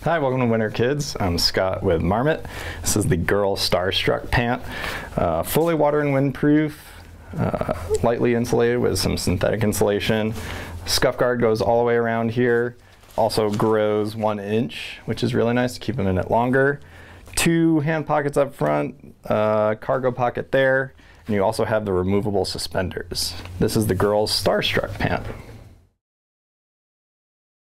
Hi, welcome to Winter Kids. I'm Scott with Marmot. This is the girl Starstruck pant. Fully water and windproof, lightly insulated with some synthetic insulation. Scuff guard goes all the way around here. Also grows 1 inch, which is really nice to keep them in it longer. 2 hand pockets up front, cargo pocket there, and you also have the removable suspenders. This is the girl's Starstruck pant.